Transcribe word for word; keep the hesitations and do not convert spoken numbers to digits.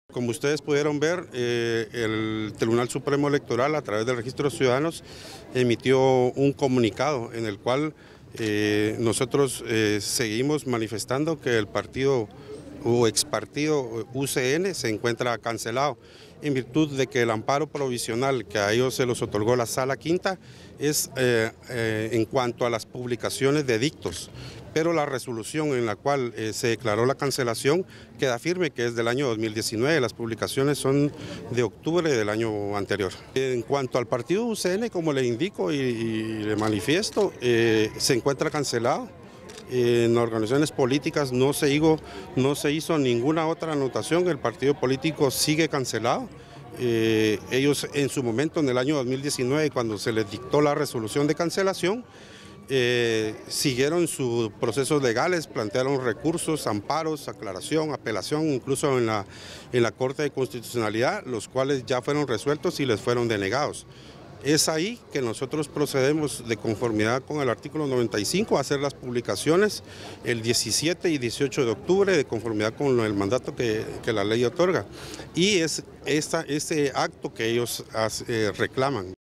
Como ustedes pudieron ver, eh, el Tribunal Supremo Electoral, a través del Registro de Ciudadanos, emitió un comunicado en el cual eh, nosotros eh, seguimos manifestando que el partido o expartido U C N se encuentra cancelado, en virtud de que el amparo provisional que a ellos se los otorgó la Sala Quinta es eh, eh, en cuanto a las publicaciones de edictos, pero la resolución en la cual eh, se declaró la cancelación queda firme que es del año dos mil diecinueve, las publicaciones son de octubre del año anterior. En cuanto al partido U C N, como le indico y, y le manifiesto, eh, se encuentra cancelado. En organizaciones políticas no se, hizo, no se hizo ninguna otra anotación, el partido político sigue cancelado. Eh, ellos en su momento, en el año dos mil diecinueve, cuando se les dictó la resolución de cancelación, eh, siguieron sus procesos legales, plantearon recursos, amparos, aclaración, apelación, incluso en la, en la Corte de Constitucionalidad, los cuales ya fueron resueltos y les fueron denegados. Es ahí que nosotros procedemos de conformidad con el artículo noventa y cinco a hacer las publicaciones el diecisiete y dieciocho de octubre de conformidad con el mandato que, que la ley otorga. Y es esta, este acto que ellos eh, reclaman.